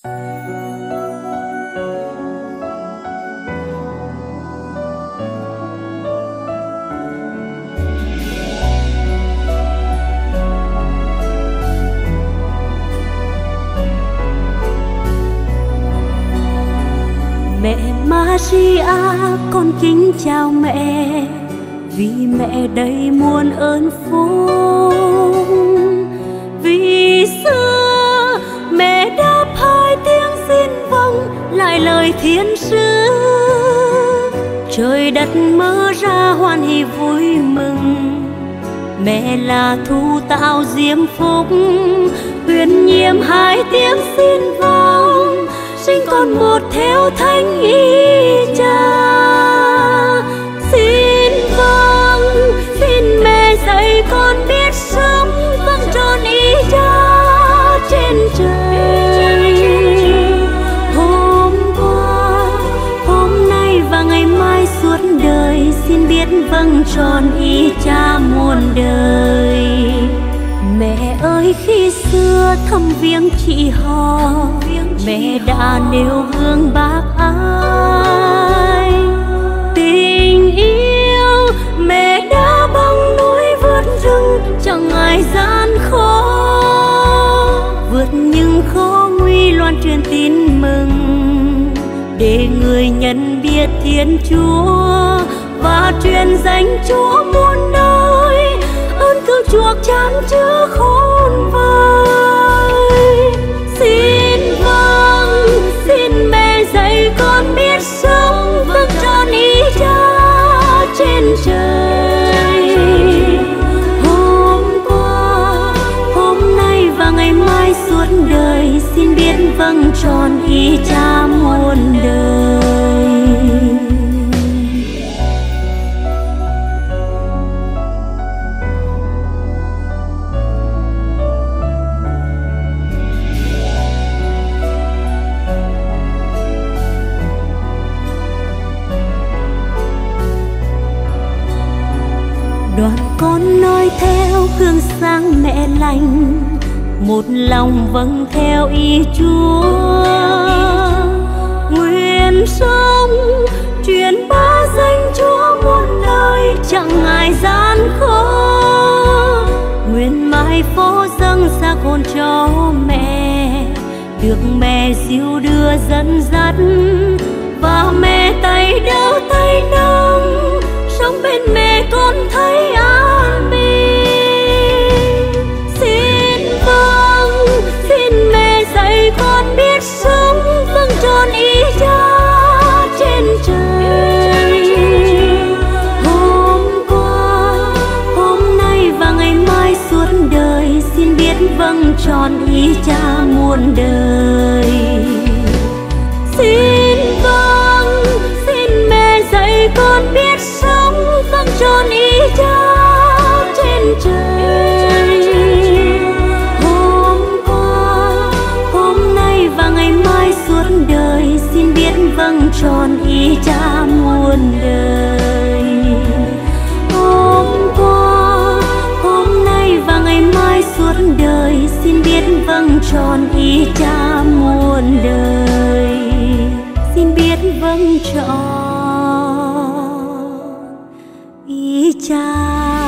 Mẹ Maria, con kính chào mẹ, vì mẹ đầy muôn ơn phúc. Vì xưa mẹ đáp hai tiếng xin vâng lại lời thiên sứ, trời đất mở ra hoan hỉ vui mừng. Mẹ là thu tạo diễm phúc, huyền nhiệm hai tiếng xin vâng, sinh con một theo thánh ý cha. Xin vâng, xin mẹ dạy con biết sống vâng tròn ý cha trên trời. Hôm qua, hôm nay và ngày mai suốt đời, xin biết vâng tròn ý cha muôn đời. Mẹ ơi, khi xưa thăm viếng chị họ, mẹ đã nêu gương bác ái. Tình yêu mẹ đã băng núi vượt rừng, chẳng ngại gian khó, vượt những khó nguy loan truyền tin mừng, để người nhận biết Thiên Chúa và truyền danh Chúa muôn nơi. Ơn cứu chuộc chan chứa khôn vời. Xin vâng, xin mẹ dạy con biết sống vâng tròn ý cha trên trời. Hôm qua, hôm nay và ngày mai suốt đời, xin biết vâng tròn ý cha muôn đời. Đoàn con noi theo gương sáng mẹ lành, một lòng vâng theo ý Chúa. Nguyện sống truyền bá danh Chúa muôn nơi, chẳng ngại gian khó. Nguyện mãi phó dâng xác hồn cho mẹ, được mẹ dìu đưa dẫn dắt, và mẹ tay đỡ tay nâng, sống bên mẹ con thấy an bình. Xin vâng, xin mẹ dạy con biết sống vâng tròn ý cha trên trời. Hôm qua, hôm nay và ngày mai suốt đời, xin biết vâng tròn ý cha muôn đời. Xin vâng, xin mẹ dạy con biết sống vâng tròn ý cha trên trời. Hôm qua, hôm nay và ngày mai suốt đời, xin biết vâng tròn ý cha muôn đời. Hôm qua, hôm nay và ngày mai suốt đời, xin biết vâng tròn ý cha muôn đời. Xin biết vâng tròn ý cha